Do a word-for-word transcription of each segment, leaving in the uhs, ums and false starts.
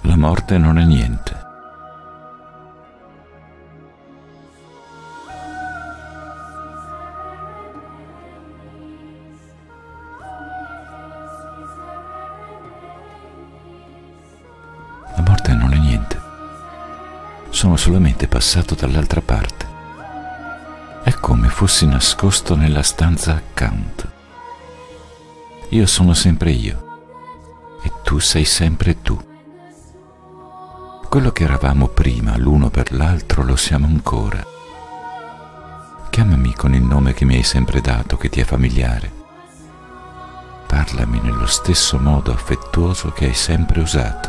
La morte non è niente. La morte non è niente. Sono solamente passato dall'altra parte. È come fossi nascosto nella stanza accanto. Io sono sempre io e tu sei sempre tu. Quello che eravamo prima l'uno per l'altro lo siamo ancora. Chiamami con il nome che mi hai sempre dato, che ti è familiare. Parlami nello stesso modo affettuoso che hai sempre usato.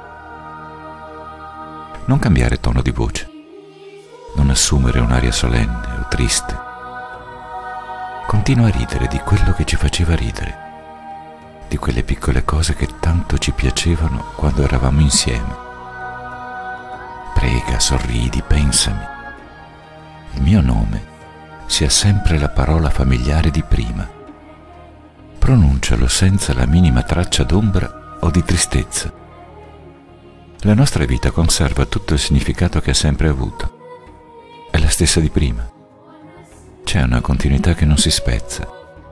Non cambiare tono di voce, non assumere un'aria solenne o triste. Continua a ridere di quello che ci faceva ridere, di quelle piccole cose che tanto ci piacevano quando eravamo insieme. Prega, sorridi, pensami. Il mio nome sia sempre la parola familiare di prima. Pronuncialo senza la minima traccia d'ombra o di tristezza. La nostra vita conserva tutto il significato che ha sempre avuto. È la stessa di prima. C'è una continuità che non si spezza.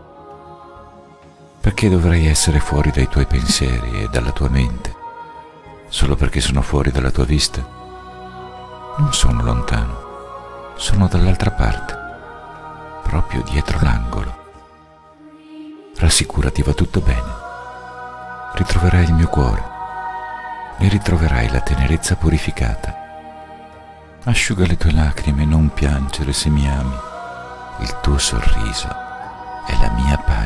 Perché dovrei essere fuori dai tuoi pensieri e dalla tua mente? Solo perché sono fuori dalla tua vista? Non sono lontano, sono dall'altra parte, proprio dietro l'angolo. Rassicurati, va tutto bene. Ritroverai il mio cuore. Ne ritroverai la tenerezza purificata. Asciuga le tue lacrime e non piangere se mi ami. Il tuo sorriso è la mia pace.